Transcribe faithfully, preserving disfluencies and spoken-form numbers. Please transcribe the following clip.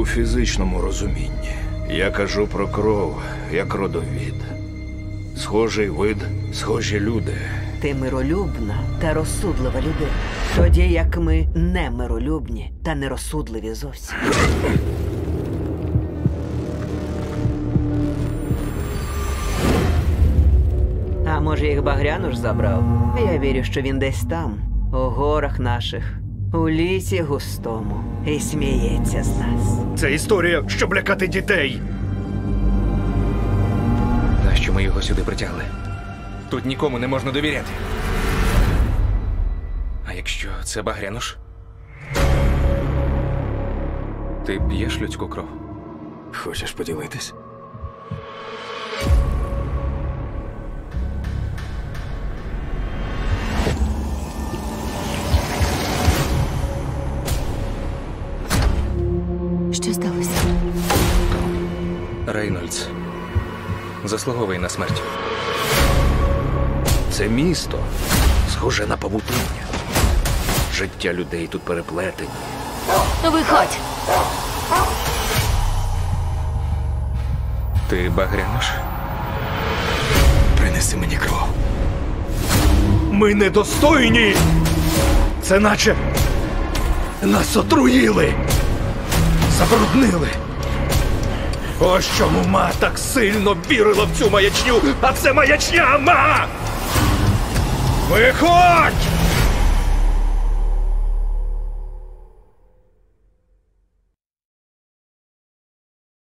фізичному розумінні. Я кажу про кров, як родовід. Схожий вид, схожі люди. Ти миролюбна та розсудлива людина. Тоді як ми не миролюбні та нерозсудливі зовсім. А може їх Багряnuш забрав? Я вірю, що він десь там, у горах наших, у лісі густому, і сміється з нас. Це історія, щоб лякати дітей. Нащо ми його сюди притягли? Тут нікому не можна довіряти. А якщо це Багряnuш? Ти п'єш людську кров? Хочеш поділитись? Що сталося? Рейнольдс заслуговує на смерть. Це місто схоже на павутиння. Життя людей тут переплетені. Виходь! Ти Багряnuш? Принеси мені кров. Ми недостойні! Це наче нас отруїли! Забруднили! Ось чому ма так сильно вірила в цю маячню, а це маячня, ма! Виходь!